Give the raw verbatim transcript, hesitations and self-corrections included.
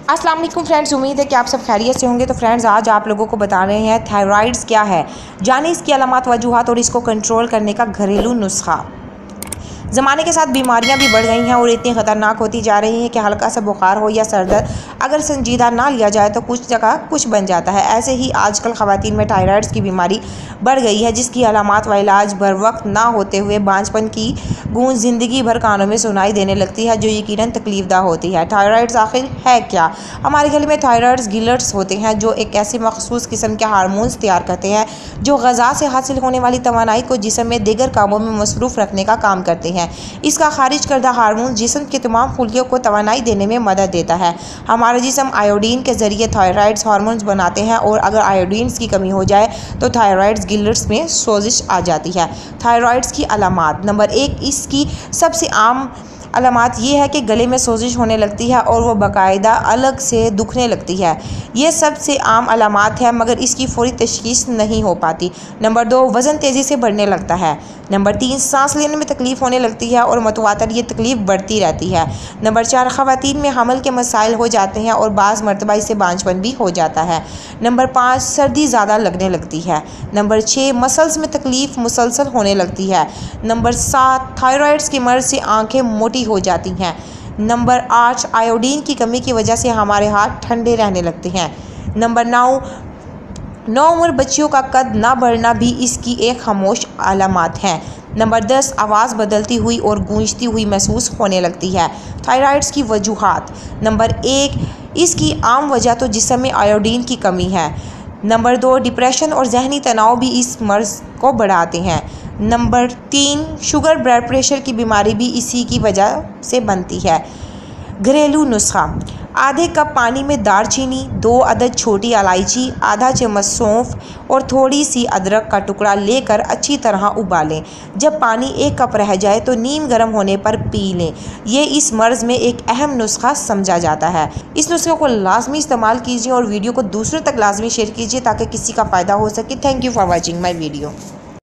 अस्सलाम वालेकुम फ्रेंड्स, उम्मीद है कि आप सब खैरियत से होंगे। तो फ्रेंड्स, आज आप लोगों को बता रहे हैं थायराइड्स क्या है, जाने इसकी अलामत, वजूहात और इसको कंट्रोल करने का घरेलू नुस्खा। ज़माने के साथ बीमारियां भी बढ़ गई हैं और इतनी ख़तरनाक होती जा रही हैं कि हल्का सा बुखार हो या सर दर्द अगर संजीदा ना लिया जाए तो कुछ जगह कुछ बन जाता है। ऐसे ही आजकल ख़वातीन में थायराइड्स की बीमारी बढ़ गई है, जिसकी अलामत व इलाज बर वक्त ना होते हुए बांझपन की गूंज ज़िंदगी भर कानों में सुनाई देने लगती है, जो यकीनन तकलीफदा होती है। थायराइड्स आखिर है क्या? हमारे गले में थायराइड्स गिलर्स होते हैं, जो एक ऐसी मखसूस किस्म के हार्मोन्स तैयार करते हैं जो ग़ज़ा से हासिल होने वाली तवानाई को जिस्म में दीगर कामों में मसरूफ़ रखने का काम करते हैं। इसका खारिज करदा हार्मोन जिस्म के तमाम खुलियों को तवानाई देने में मदद देता है। हमारा जिस्म आयोडीन के ज़रिए थायराइड्स हार्मोन्स बनाते हैं और अगर आयोडीन की कमी हो जाए तो थायराइड्स गिलर्स में सोजिश आ जाती है। थायराइड्स की अलामत नंबर एक, इसकी सबसे आम अलामत ये है कि गले में सोजिश होने लगती है और वो बाकायदा अलग से दुखने लगती है। ये सबसे आम अलामत है, मगर इसकी फौरी तशख़ीस नहीं हो पाती। नंबर दो, वज़न तेज़ी से बढ़ने लगता है। नंबर तीन, सांस लेने में तकलीफ़ होने लगती है और मतवातर ये तकलीफ़ बढ़ती रहती है। नंबर चार, ख़वातीन में हमल के मसाइल हो जाते हैं और बाज़ मरतबा इससे बांझपन भी हो जाता है। नंबर पाँच, सर्दी ज़्यादा लगने लगती है। नंबर छः, मसल्स में तकलीफ़ मुसलसल होने लगती है। नंबर सात, थायराइड्स की मर्ज़ से आँखें मोटी हो जाती हैं। नंबर आठ, आयोडीन की कमी की वजह से हमारे हाथ ठंडे रहने लगते हैं। नंबर नौ, नौउम्र बच्चियों का कद ना बढ़ना भी इसकी एक खामोश अलामत है। नंबर दस, आवाज़ बदलती हुई और गूंजती हुई महसूस होने लगती है। थायराइड्स की वजूहात नंबर एक, इसकी आम वजह तो जिस्म में आयोडीन की कमी है। नंबर दो, डिप्रेशन और जहनी तनाव भी इस मर्ज़ को बढ़ाते हैं। नंबर तीन, शुगर ब्लड प्रेशर की बीमारी भी इसी की वजह से बनती है। घरेलू नुस्खा, आधे कप पानी में दालचीनी, दो अदद छोटी इलायची, आधा चम्मच सौंफ और थोड़ी सी अदरक का टुकड़ा लेकर अच्छी तरह उबालें। जब पानी एक कप रह जाए तो नीम गर्म होने पर पी लें। ये इस मर्ज़ में एक अहम नुस्खा समझा जाता है। इस नुस्खे को लाजमी इस्तेमाल कीजिए और वीडियो को दूसरों तक लाजमी शेयर कीजिए ताकि किसी का फ़ायदा हो सके। Thank you for watching my video.